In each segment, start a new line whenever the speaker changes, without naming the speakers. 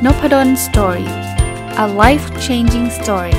Nopadon Story. A life-changing story.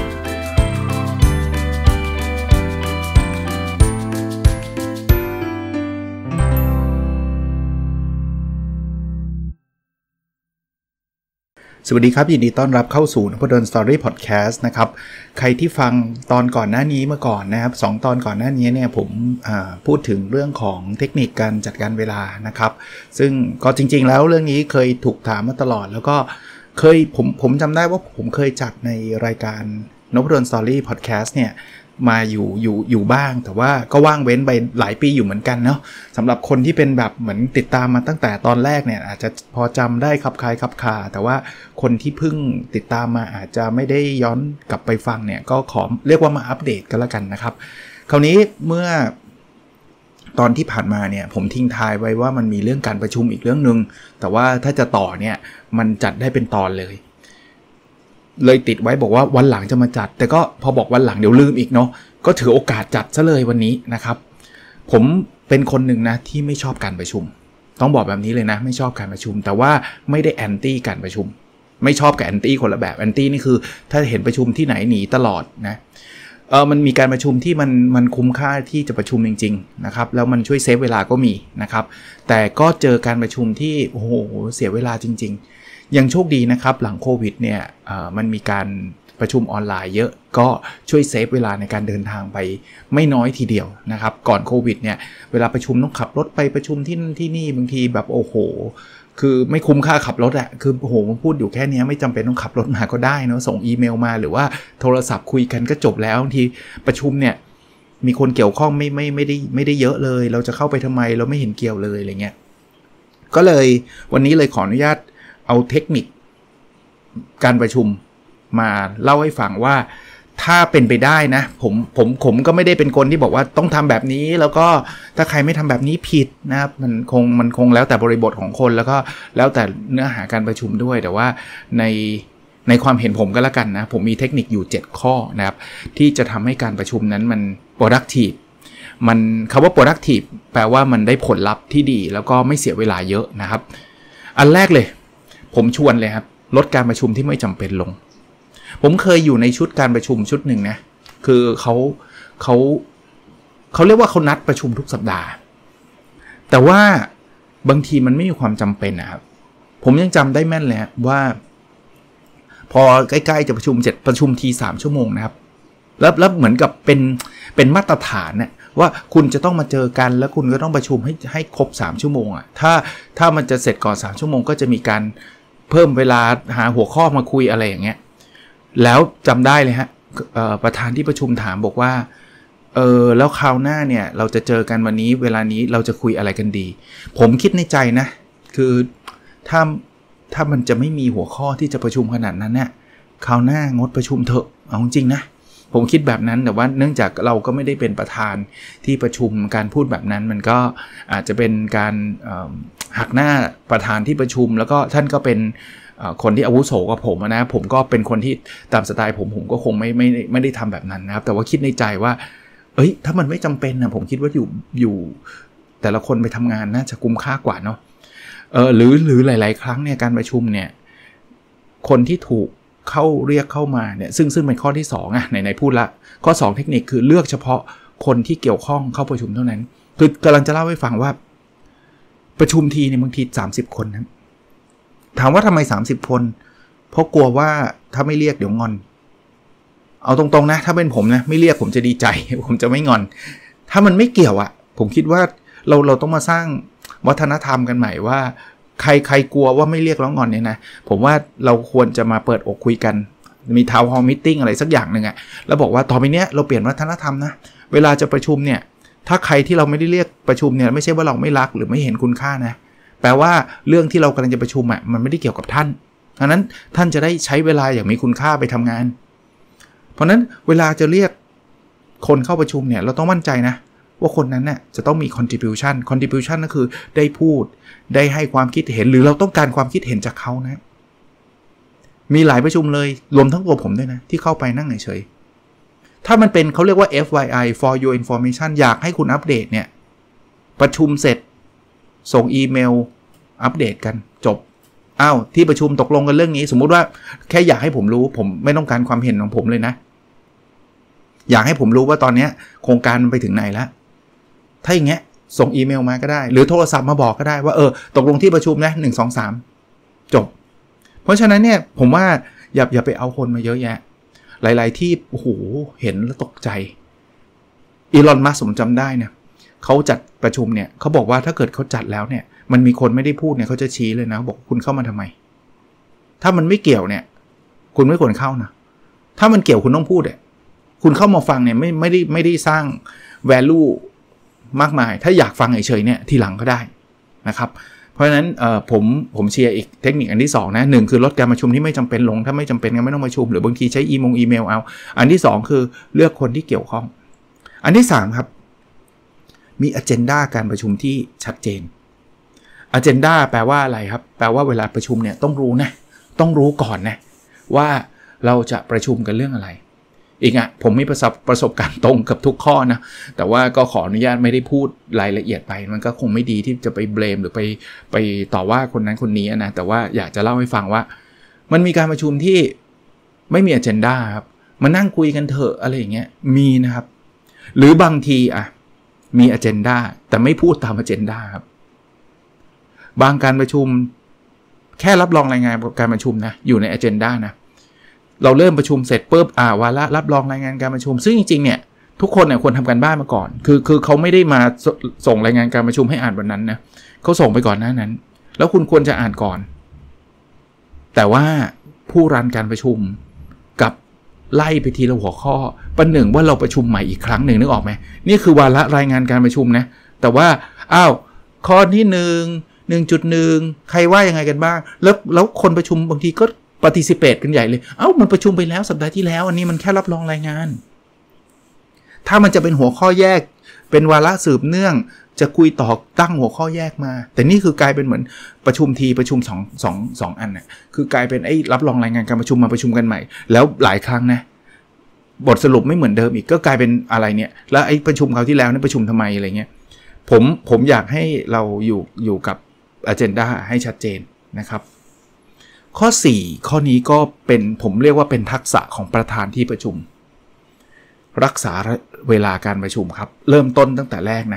สวัสดีครับยินดีต้อนรับเข้าสู่ Nopadon Story Podcast นะครับใครที่ฟังตอนก่อนหน้านี้มาก่อนนะครับ2ตอนก่อนหน้านี้เนี่ยผมพูดถึงเรื่องของเทคนิคการจัดการเวลานะครับซึ่งก็จริงๆแล้วเรื่องนี้เคยถูกถามมาตลอดแล้วก็เคยผมจำได้ว่าผมเคยจัดในรายการ Nopadon Story Podcast เนี่ยมาอยู่บ้างแต่ว่าก็ว่างเว้นไปหลายปีอยู่เหมือนกันเนาะสำหรับคนที่เป็นแบบเหมือนติดตามมาตั้งแต่ตอนแรกเนี่ยอาจจะพอจำได้คับคล้ายคับคาแต่ว่าคนที่เพิ่งติดตามมาอาจจะไม่ได้ย้อนกลับไปฟังเนี่ยก็ขอเรียกว่ามาอัปเดตกันละกันนะครับคราวนี้เมื่อตอนที่ผ่านมาเนี่ยผมทิ้งท้ายไว้ว่ามันมีเรื่องการประชุมอีกเรื่องนึงแต่ว่าถ้าจะต่อเนี่ยมันจัดได้เป็นตอนเลยติดไว้บอกว่าวันหลังจะมาจัดแต่ก็พอบอกวันหลังเดี๋ยวลืมอีกเนาะก็ถือโอกาสจัดซะเลยวันนี้นะครับผมเป็นคนหนึ่งนะที่ไม่ชอบการประชุมต้องบอกแบบนี้เลยนะไม่ชอบการประชุมแต่ว่าไม่ได้แอนตี้การประชุมไม่ชอบกับแอนตี้คนละแบบแอนตี้นี่คือถ้าเห็นประชุมที่ไหนหนีตลอดนะมันมีการประชุมที่มันคุ้มค่าที่จะประชุมจริงๆนะครับแล้วมันช่วยเซฟเวลาก็มีนะครับแต่ก็เจอการประชุมที่โอ้โหเสียเวลาจริงๆยังโชคดีนะครับหลังโควิดเนี่ยมันมีการประชุมออนไลน์เยอะก็ช่วยเซฟเวลาในการเดินทางไปไม่น้อยทีเดียวนะครับก่อนโควิดเนี่ยเวลาประชุมต้องขับรถไปประชุมที่นี่บางทีแบบโอ้โหคือไม่คุ้มค่าขับรถอะคือโอ้โหมันพูดอยู่แค่นี้ไม่จำเป็นต้องขับรถมาก็ได้นะส่งอีเมลมาหรือว่าโทรศัพท์คุยกันก็จบแล้วบางทีประชุมเนี่ยมีคนเกี่ยวข้องไม่ได้เยอะเลยเราจะเข้าไปทำไมเราไม่เห็นเกี่ยวเลยอะไรเงี้ยก็เลยวันนี้เลยขออนุญาตเอาเทคนิคการประชุมมาเล่าให้ฟังว่าถ้าเป็นไปได้นะผมก็ไม่ได้เป็นคนที่บอกว่าต้องทำแบบนี้แล้วก็ถ้าใครไม่ทำแบบนี้ผิดนะครับมันคงแล้วแต่บริบทของคนแล้วก็แล้วแต่เนื้อหาการประชุมด้วยแต่ว่าในความเห็นผมก็แล้วกันนะผมมีเทคนิคอยู่7ข้อนะครับที่จะทำให้การประชุมนั้นมัน productive มันคำว่า productive แปลว่ามันได้ผลลัพธ์ที่ดีแล้วก็ไม่เสียเวลาเยอะนะครับอันแรกเลยผมชวนเลยครับลดการประชุมที่ไม่จำเป็นลงผมเคยอยู่ในชุดการประชุมชุดหนึ่งนะคือเขาเรียกว่าเขานัดประชุมทุกสัปดาห์แต่ว่าบางทีมันไม่มีความจำเป็นนะครับผมยังจำได้แม่นเลยว่าพอใกล้ๆจะประชุมที3ชั่วโมงนะครับแล้วเหมือนกับเป็นมาตรฐานนะว่าคุณจะต้องมาเจอกันแล้วคุณก็ต้องประชุมให้ครบ3ชั่วโมงอ่ะถ้ามันจะเสร็จก่อน3ชั่วโมงก็จะมีการเพิ่มเวลาหาหัวข้อมาคุยอะไรอย่างเงี้ยแล้วจำได้เลยฮะประธานที่ประชุมถามบอกว่าแล้วคราวหน้าเนี่ยเราจะเจอกันวันนี้เวลานี้เราจะคุยอะไรกันดีผมคิดในใจนะคือถ้ามันจะไม่มีหัวข้อที่จะประชุมขนาดนั้นเนี่ยคราวหน้างดประชุมเถอะเอาจริงนะผมคิดแบบนั้นแต่ว่าเนื่องจากเราก็ไม่ได้เป็นประธานที่ประชุมการพูดแบบนั้นมันก็อาจจะเป็นการหักหน้าประธานที่ประชุมแล้วก็ท่านก็เป็นคนที่อาวุโสกว่าผมนะผมก็เป็นคนที่ตามสไตล์ผมก็คงไม่ได้ทำแบบนั้นนะครับแต่ว่าคิดในใจว่าถ้ามันไม่จำเป็นนะผมคิดว่าอยู่แต่ละคนไปทำงานน่าจะคุ้มค่ากว่าเนาะหรือหลายๆครั้งเนี่ยการประชุมเนี่ยคนที่ถูกเรียกเข้ามาเนี่ยซึ่งเป็นข้อที่2ไหนพูดละข้อ2เทคนิคคือเลือกเฉพาะคนที่เกี่ยวข้องเข้าประชุมเท่านั้นคือกำลังจะเล่าให้ฟังว่าประชุมทีเนี่ยบางที30คนนะถามว่าทำไม30คนเพราะกลัวว่าถ้าไม่เรียกเดี๋ยวงอนเอาตรงๆนะถ้าเป็นผมนะไม่เรียกผมจะดีใจผมจะไม่งอนถ้ามันไม่เกี่ยวผมคิดว่าเราต้องมาสร้างวัฒนธรรมกันใหม่ว่าใครกลัวว่าไม่เรียกแล้วงอนเนี่ยนะผมว่าเราควรจะมาเปิดอกคุยกันมีทาวน์ฮอลล์มีตติ้งอะไรสักอย่างนึงแล้วบอกว่าต่อไปเนี้ยเราเปลี่ยนวัฒนธรรมนะเวลาจะประชุมเนี่ยถ้าใครที่เราไม่ได้เรียกประชุมเนี่ยไม่ใช่ว่าเราไม่รักหรือไม่เห็นคุณค่านะแปลว่าเรื่องที่เรากำลังจะประชุมมันไม่ได้เกี่ยวกับท่านดังนั้นท่านจะได้ใช้เวลาอย่างมีคุณค่าไปทำงานเพราะนั้นเวลาจะเรียกคนเข้าประชุมเนี่ยเราต้องมั่นใจนะว่าคนนั้นน่ะจะต้องมี contribution ก็คือได้พูดได้ให้ความคิดเห็นหรือเราต้องการความคิดเห็นจากเขานะมีหลายประชุมเลยรวมทั้งตัวผมด้วยนะที่เข้าไปนั่งเฉยๆถ้ามันเป็นเขาเรียกว่า FYI for your information อยากให้คุณอัปเดตเนี่ยประชุมเสร็จส่งอีเมลอัปเดตกันจบอ้าวที่ประชุมตกลงกันเรื่องนี้สมมุติว่าแค่อยากให้ผมรู้ผมไม่ต้องการความเห็นของผมเลยนะอยากให้ผมรู้ว่าตอนนี้โครงการมันไปถึงไหนแล้วถ้าอย่างเงี้ยส่งอีเมลมาก็ได้หรือโทรศัพท์มาบอกก็ได้ว่าตกลงที่ประชุมนะ1 2 3จบเพราะฉะนั้นเนี่ยผมว่าอย่าไปเอาคนมาเยอะแยะหลายๆที่โอ้โหเห็นแล้วตกใจอีลอนมัสก์ผมจำได้เนี่ยเขาจัดประชุมเนี่ยเขาบอกว่าถ้าเกิดเขาจัดแล้วเนี่ยมันมีคนไม่ได้พูดเนี่ยเขาจะชี้เลยนะบอกคุณเข้ามาทำไมถ้ามันไม่เกี่ยวเนี่ยคุณไม่ควรเข้านะถ้ามันเกี่ยวคุณต้องพูดเนี่ยคุณเข้ามาฟังเนี่ยไม่ได้สร้าง value มากมายถ้าอยากฟังเฉยๆเนี่ยทีหลังก็ได้นะครับเพราะฉะนั้นผมเชียร์อีกเทคนิคอันที่2นะ1คือลดการประชุมที่ไม่จำเป็นลงถ้าไม่จำเป็นก็ไม่ต้องประชุมหรือบางทีใช้อีเมลเอาอันที่2คือเลือกคนที่เกี่ยวข้องอันที่3ครับมี agenda การประชุมที่ชัดเจน agenda แปลว่าอะไรครับแปลว่าเวลาประชุมเนี่ยต้องรู้ก่อนนะว่าเราจะประชุมกันเรื่องอะไรอีกผมมีประสบการณ์ตรงกับทุกข้อนะแต่ว่าก็ขออนุญาตไม่ได้พูดรายละเอียดไปมันก็คงไม่ดีที่จะไปเบลมหรือไปต่อว่าคนนั้นคนนี้นะแต่ว่าอยากจะเล่าให้ฟังว่ามันมีการประชุมที่ไม่มี agenda ครับมานั่งคุยกันเถอะอะไรอย่างเงี้ยมีนะครับหรือบางทีมี agenda แต่ไม่พูดตาม agenda ครับบางการประชุมแค่รับรองรายงานการประชุมนะอยู่ใน agenda นะเราเริ่มประชุมเสร็จปุ๊บวาระรับรองรายงานการประชุมซึ่งจริงๆเนี่ยทุกคนเนี่ยควรทำการบ้านมาก่อนคือเขาไม่ได้มาส่งรายงานการประชุมให้อ่านวันนั้นนะเขาส่งไปก่อนหน้านั้นแล้วคุณควรจะอ่านก่อนแต่ว่าผู้รันการประชุมกับไล่ไปทีละหัวข้อประหนึ่งว่าเราประชุมใหม่อีกครั้งหนึ่งนึกออกไหมนี่คือวาระรายงานการประชุมนะแต่ว่าข้อที่1.1 ใครว่ายังไงกันบ้างแล้วคนประชุมบางทีก็participate กันใหญ่เลยมันประชุมไปแล้วสัปดาห์ที่แล้วอันนี้มันแค่รับรองรายงานถ้ามันจะเป็นหัวข้อแยกเป็นวาระสืบเนื่องจะคุยต่อตั้งหัวข้อแยกมาแต่นี่คือกลายเป็นเหมือนประชุม2อันน่ะคือกลายเป็นรับรองรายงานการประชุมมาประชุมกันใหม่แล้วหลายครั้งนะบทสรุปไม่เหมือนเดิมอีกก็กลายเป็นอะไรเนี่ยแล้วประชุมคราวที่แล้วนี่ประชุมทำไมอะไรเงี้ยผมอยากให้เราอยู่กับ agenda ให้ชัดเจนนะครับข้อ4ข้อนี้ก็เป็นผมเรียกว่าเป็นทักษะของประธานที่ประชุมรักษาเวลาการประชุมครับเริ่มต้นตั้งแต่แรกนะ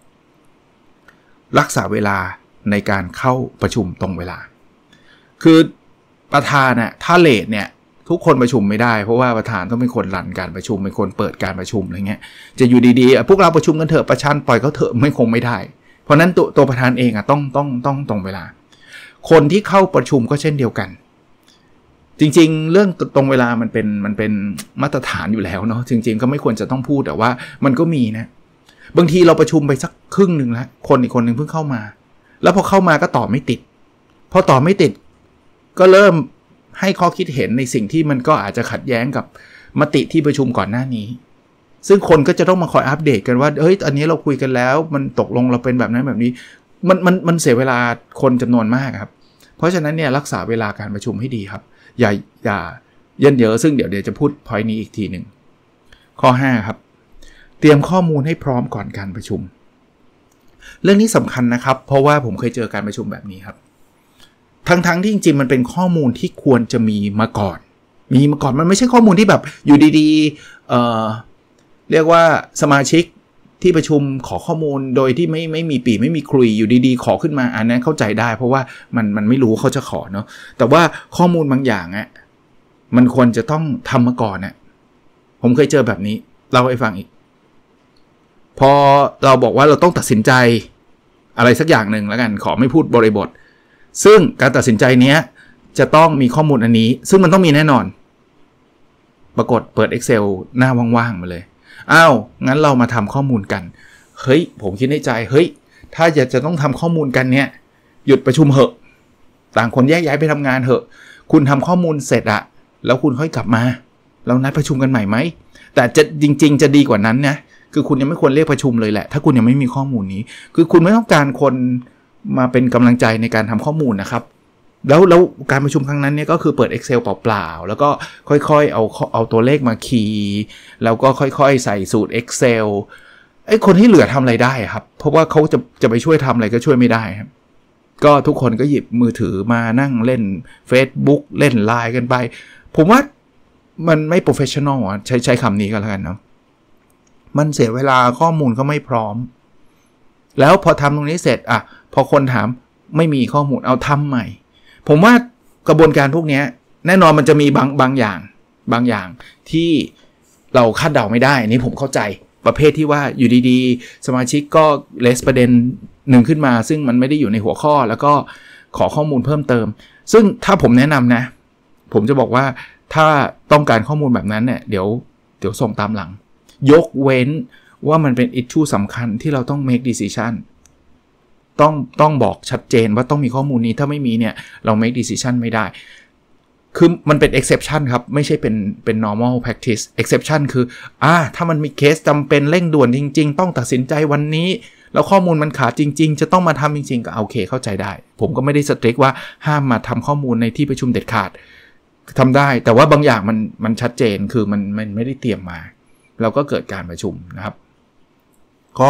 รักษาเวลาในการเข้าประชุมตรงเวลาคือประธานน่ะถ้าเลทเนี่ยทุกคนประชุมไม่ได้เพราะว่าประธานต้องเป็นคนรันการประชุมเป็นคนเปิดการประชุมอะไรเงี้ยจะอยู่ดีๆพวกเราประชุมกันเถอะประชันปล่อยเขาเถอะไม่ได้เพราะนั้นตัวประธานเองต้องตรงเวลาคนที่เข้าประชุมก็เช่นเดียวกันจริงๆเรื่องตรงเวลามันเป็นมาตรฐานอยู่แล้วเนาะจริงๆก็ไม่ควรจะต้องพูดแต่ว่ามันก็มีนะบางทีเราประชุมไปสักครึ่งนึงแล้วคนอีกคนนึงเพิ่งเข้ามาแล้วพอเข้ามาก็ตอบไม่ติดพอตอบไม่ติดก็เริ่มให้ข้อคิดเห็นในสิ่งที่มันก็อาจจะขัดแย้งกับมติที่ประชุมก่อนหน้านี้ซึ่งคนก็จะต้องมาคอยอัปเดตกันว่าอันนี้เราคุยกันแล้วมันตกลงเราเป็นแบบนั้นแบบนี้มันเสียเวลาคนจำนวนมากครับเพราะฉะนั้นเนี่ยรักษาเวลาการประชุมให้ดีครับอย่าเยินเยอะซึ่งเดี๋ยวจะพูด point นี้อีกทีหนึ่งข้อ5ครับเตรียมข้อมูลให้พร้อมก่อนการประชุมเรื่องนี้สำคัญนะครับเพราะว่าผมเคยเจอการประชุมแบบนี้ครับทั้งที่จริงๆมันเป็นข้อมูลที่ควรจะมีมาก่อนมันไม่ใช่ข้อมูลที่แบบอยู่ดีๆเรียกว่าสมาชิกที่ประชุมขอข้อมูลโดยที่ไม่มีปีไม่มีคุยอยู่ดีๆขอขึ้นมาอันนั้นเข้าใจได้เพราะว่ามันไม่รู้เขาจะขอเนาะแต่ว่าข้อมูลบางอย่างมันควรจะต้องทำมาก่อนผมเคยเจอแบบนี้เล่าให้ฟังอีกพอเราบอกว่าเราต้องตัดสินใจอะไรสักอย่างหนึ่งแล้วกันขอไม่พูดบริบทซึ่งการตัดสินใจเนี้ยจะต้องมีข้อมูลอันนี้ซึ่งมันต้องมีแน่นอนปรากฏเปิด Excel หน้าว่างๆมาเลยงั้นเรามาทำข้อมูลกันผมคิดในใจถ้าจะต้องทำข้อมูลกันเนี่ยหยุดประชุมเหอะต่างคนแยกย้ายไปทำงานเหอะคุณทำข้อมูลเสร็จแล้วคุณค่อยกลับมาเรานัดประชุมกันใหม่ไหมแต่จะจริงๆจะดีกว่านั้นนะคือคุณยังไม่ควรเรียกประชุมเลยแหละถ้าคุณยังไม่มีข้อมูลนี้คือคุณไม่ต้องการคนมาเป็นกำลังใจในการทำข้อมูลนะครับแล้วการประชุมครั้งนั้นเนี่ยก็คือเปิด Excel เปล่าๆแล้วก็ค่อยๆเอาตัวเลขมาคีย์แล้วก็ค่อยๆใส่สูตร Excel คนที่เหลือทำอะไรได้ครับเพราะว่าเขาจะไปช่วยทำอะไรก็ช่วยไม่ได้ครับก็ทุกคนก็หยิบมือถือมานั่งเล่น Facebook เล่น LINE กันไปผมว่ามันไม่ professional อ่ะใช้คำนี้ก็แล้วกันเนาะมันเสียเวลาข้อมูลก็ไม่พร้อมแล้วพอทำตรงนี้เสร็จอ่ะพอคนถามไม่มีข้อมูลเอาทำใหม่ผมว่ากระบวนการพวกนี้แน่นอนมันจะมีบางอย่างที่เราคาดเดาไม่ได้นี่ผมเข้าใจประเภทที่ว่าอยู่ดีๆสมาชิกก็เลสประเด็นหนึ่งขึ้นมาซึ่งมันไม่ได้อยู่ในหัวข้อแล้วก็ขอข้อมูลเพิ่มเติมซึ่งถ้าผมแนะนำนะผมจะบอกว่าถ้าต้องการข้อมูลแบบนั้นเนี่ยเดี๋ยวส่งตามหลังยกเว้นว่ามันเป็น issue สำคัญที่เราต้อง make decision ต้องบอกชัดเจนว่าต้องมีข้อมูลนี้ถ้าไม่มีเนี่ยเรา make decision ไม่ได้คือมันเป็น exception ครับไม่ใช่เป็น normal practice exception คือถ้ามันมีเคสจำเป็นเร่งด่วนจริงๆต้องตัดสินใจวันนี้แล้วข้อมูลมันขาดจริงๆจะต้องมาทำจริงๆก็โอเคเข้าใจได้ผมก็ไม่ได้ strict ว่าห้ามมาทำข้อมูลในที่ประชุมเด็ดขาดทำได้แต่ว่าบางอย่างมันชัดเจนคือมันไม่ได้เตรียมมาเราก็เกิดการประชุมนะครับข้อ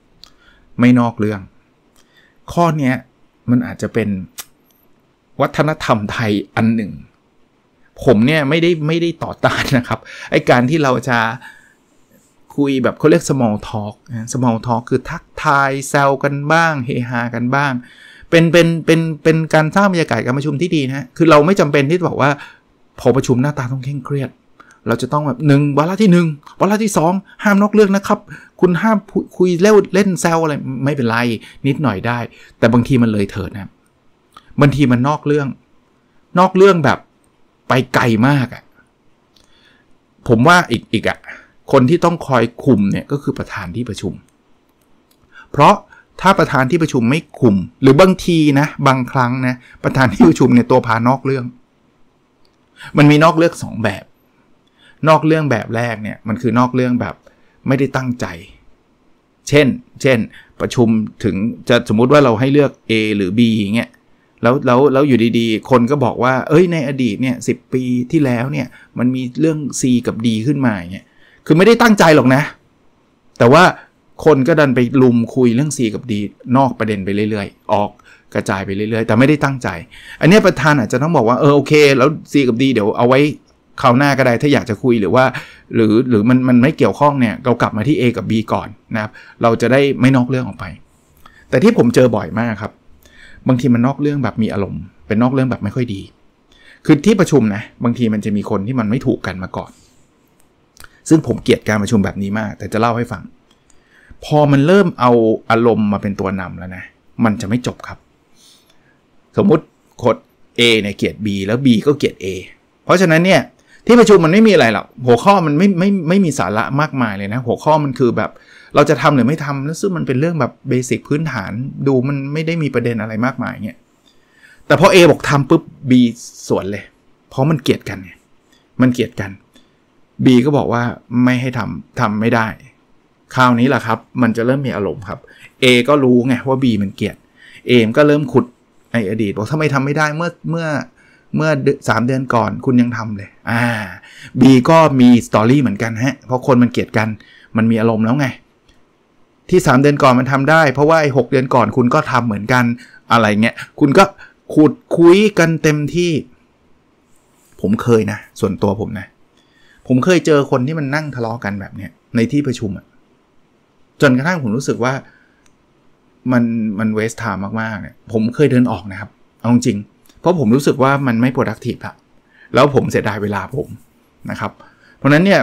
6ไม่นอกเรื่องข้อนี้มันอาจจะเป็นวัฒนธรรมไทยอันหนึ่งผมเนี่ยไม่ได้ต่อต้านนะครับไอ้การที่เราจะคุยแบบเขาเรียก small talk small talk คือทักทายแซวกันบ้างเฮฮากันบ้างเป็นการสร้างบรรยากาศการประชุมที่ดีนะคือเราไม่จำเป็นที่จะบอกว่าพอประชุมหน้าตาต้องเคร่งเครียดเราจะต้องแบบ1วาระที่1วาระที่2ห้ามนอกเรื่องนะครับคุณห้ามคุยเล่นแซวอะไรไม่เป็นไรนิดหน่อยได้แต่บางทีมันเลยเถิดนะบางทีมันนอกเรื่องแบบไปไกลมากอ่ะผมว่าอีกอ่ะคนที่ต้องคอยคุมเนี่ยก็คือประธานที่ประชุมเพราะถ้าประธานที่ประชุมไม่คุมหรือบางทีนะบางครั้งนะประธานที่ประชุมเนี่ยตัวพานอกเรื่องมันมีนอกเรื่อง2แบบนอกเรื่องแบบแรกเนี่ยมันคือนอกเรื่องแบบไม่ได้ตั้งใจเช่นประชุมถึงจะสมมุติว่าเราให้เลือก A หรือ B อย่างเงี้ยแล้วอยู่ดีๆคนก็บอกว่าในอดีตเนี่ย10 ปีที่แล้วเนี่ยมันมีเรื่อง C กับ D ขึ้นมาอย่างเงี้ยคือไม่ได้ตั้งใจหรอกนะแต่ว่าคนก็ดันไปลุมคุยเรื่อง C กับ D นอกประเด็นไปเรื่อยๆออกกระจายไปเรื่อยๆแต่ไม่ได้ตั้งใจอันนี้ประธานอาจจะต้องบอกว่าโอเคแล้ว C กับ D เดี๋ยวเอาไว้คราวหน้าก็ได้ถ้าอยากจะคุยหรือว่าหรือมันไม่เกี่ยวข้องเนี่ยเรากลับมาที่ A กับ B ก่อนนะครับเราจะได้ไม่นอกเรื่องออกไปแต่ที่ผมเจอบ่อยมากครับบางทีมันนอกเรื่องแบบมีอารมณ์เป็นนอกเรื่องแบบไม่ค่อยดีคือที่ประชุมนะบางทีมันจะมีคนที่มันไม่ถูกกันมาก่อนซึ่งผมเกลียดการประชุมแบบนี้มากแต่จะเล่าให้ฟังพอมันเริ่มเอาอารมณ์มาเป็นตัวนำแล้วนะมันจะไม่จบครับสมมุติคน A เนี่ยเกลียด B แล้ว B ก็เกลียด A เพราะฉะนั้นเนี่ยที่ประชุมมันไม่มีอะไรหรอกหัวข้อมันไม่มีสาระมากมายเลยนะหัวข้อมันคือแบบเราจะทำหรือไม่ทำแล้วซึ่งมันเป็นเรื่องแบบเบสิกพื้นฐานดูมันไม่ได้มีประเด็นอะไรมากมายเงี้ยแต่พอ A บอกทำปุ๊บ B สวนเลยเพราะมันเกลียดกันไงมันเกลียดกัน B ก็บอกว่าไม่ให้ทำไม่ได้คราวนี้แหละครับมันจะเริ่มมีอารมณ์ครับ A ก็รู้ไงว่า B มันเกลียด A ก็เริ่มขุดไอ้อดีตบอกทำไมทำไม่ได้เมื่อ3 เดือนก่อนคุณยังทำเลย B ก็มีสตอรี่เหมือนกันฮะเพราะคนมันเกลียดกันมันมีอารมณ์แล้วไงที่3 เดือนก่อนมันทำได้เพราะว่าไอ้6 เดือนก่อนคุณก็ทำเหมือนกันอะไรเงี้ยคุณก็ขุดคุยกันเต็มที่ผมเคยนะส่วนตัวผมนะผมเคยเจอคนที่มันนั่งทะเลาะกันแบบเนี้ยในที่ประชุมจนกระทั่งผมรู้สึกว่ามันเวสต์ไทม์มากๆเนี่ยผมเคยเดินออกนะครับเอาจริงเพราะผมรู้สึกว่ามันไม่ productive อะแล้วผมเสียดายเวลาผมนะครับเพราะนั้นเนี่ย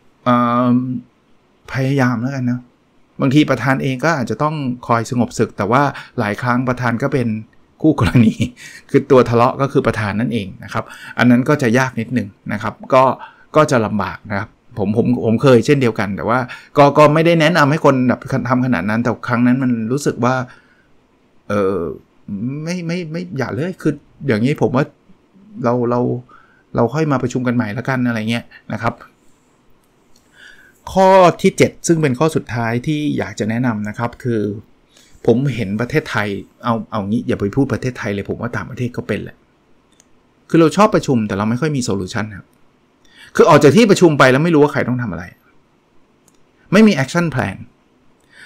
พยายามแล้วกันนะบางทีประธานเองก็อาจจะต้องคอยสงบศึกแต่ว่าหลายครั้งประธานก็เป็นคู่กรณีคือตัวทะเลาะก็คือประธานนั่นเองนะครับอันนั้นก็จะยากนิดนึงนะครับก็จะลำบากนะครับผมเคยเช่นเดียวกันแต่ว่าก็ไม่ได้แนะนำให้คนแบบทำขนาดนั้นแต่ครั้งนั้นมันรู้สึกว่าไม่อย่าเลยคืออย่างนี้ผมว่าเราค่อยมาประชุมกันใหม่แล้วกันอะไรเงี้ยนะครับข้อที่7ซึ่งเป็นข้อสุดท้ายที่อยากจะแนะนำนะครับคือผมเห็นประเทศไทยเอางี้อย่าไปพูดประเทศไทยเลยผมว่าต่างประเทศก็เป็นแหละคือเราชอบประชุมแต่เราไม่ค่อยมีโซลูชันครับคือออกจากที่ประชุมไปแล้วไม่รู้ว่าใครต้องทำอะไรไม่มีแอคชั่นแพลน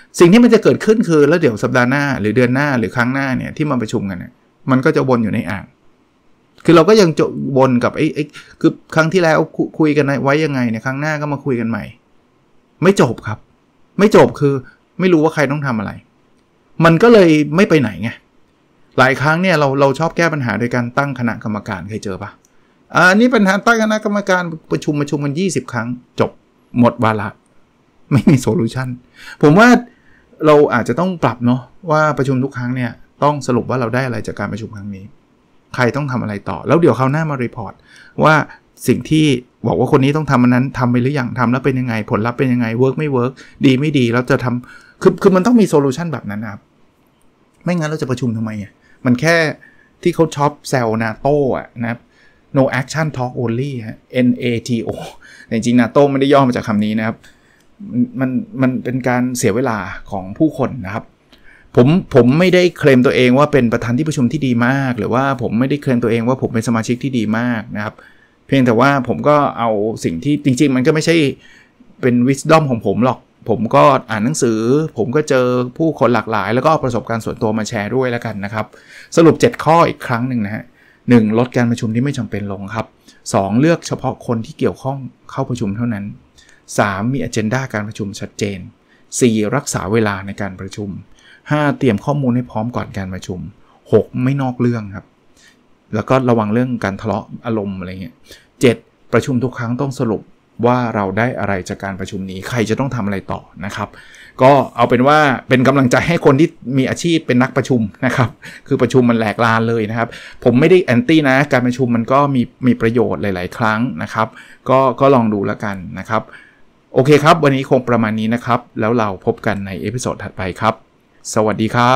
สิ่งที่มันจะเกิดขึ้นคือแล้วเดี๋ยวสัปดาห์หน้าหรือเดือนหน้าหรือครั้งหน้าเนี่ยที่มาประชุมกันเนี่ยมันก็จะวนอยู่ในอ่างคือเราก็ยังจะวนกับไอ้คือครั้งที่แล้วคุยกันไว้ยังไงเนี่ยครั้งหน้าก็มาคุยกันใหม่ไม่จบครับไม่จบคือไม่รู้ว่าใครต้องทำอะไรมันก็เลยไม่ไปไหนไงหลายครั้งเนี่ยเราชอบแก้ปัญหาโดยการตั้งคณะกรรมการเคยเจอปะนี่ปัญหาตั้งคณะกรรมการประชุมกัน20ครั้งจบหมดวาระไม่มีโซลูชันผมว่าเราอาจจะต้องปรับเนาะว่าประชุมทุกครั้งเนี่ยต้องสรุปว่าเราได้อะไรจากการประชุมครั้งนี้ใครต้องทำอะไรต่อแล้วเดี๋ยวคราวหน้ามารีพอร์ตว่าสิ่งที่บอกว่าคนนี้ต้องทำอันนั้นทำไปหรือยังทำแล้วเป็นยังไงผลลัพธ์เป็นยังไงเวิร์กไม่เวิร์กดีไม่ดีแล้วจะทำคือมันต้องมีโซลูชันแบบนั้นนะครับไม่งั้นเราจะประชุมทำไมอ่ะมันแค่ที่เขาช็อปแซลนาโต้อ่ะนะครับ no action talk only ฮะ NATO แต่จริงๆ NATO ไม่ได้ย่อมาจากคำนี้นะครับมันเป็นการเสียเวลาของผู้คนนะครับผมไม่ได้เคลมตัวเองว่าเป็นประธานที่ประชุมที่ดีมากหรือว่าผมไม่ได้เคลมตัวเองว่าผมเป็นสมาชิกที่ดีมากนะครับเพียงแต่ว่าผมก็เอาสิ่งที่จริงๆมันก็ไม่ใช่เป็น wisdom ของผมหรอกผมก็อ่านหนังสือผมก็เจอผู้คนหลากหลายแล้วก็ประสบการณ์ส่วนตัวมาแชร์ด้วยแล้วกันนะครับสรุป7ข้ออีกครั้งนึงนะฮะ 1. ลดการประชุมที่ไม่จำเป็นลงครับ 2. เลือกเฉพาะคนที่เกี่ยวข้องเข้าประชุมเท่านั้น 3. มี agenda การประชุมชัดเจน 4. รักษาเวลาในการประชุม 5. เตรียมข้อมูลให้พร้อมก่อนการประชุม 6. ไม่นอกเรื่องครับแล้วก็ระวังเรื่องการทะเลาะอารมณ์อะไรเงี้ย 7. ประชุมทุกครั้งต้องสรุปว่าเราได้อะไรจากการประชุมนี้ใครจะต้องทำอะไรต่อนะครับก็เอาเป็นว่าเป็นกำลังใจให้คนที่มีอาชีพเป็นนักประชุมนะครับคือประชุมมันแหลกลานเลยนะครับผมไม่ได้แอนตี้นะการประชุมมันก็มีประโยชน์หลายๆครั้งนะครับก็ลองดูแล้วกันนะครับโอเคครับวันนี้คงประมาณนี้นะครับแล้วเราพบกันในเอพิโซดถัดไปครับสวัสดีครับ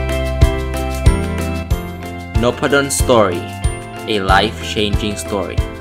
Nopadon Story, a life-changing story.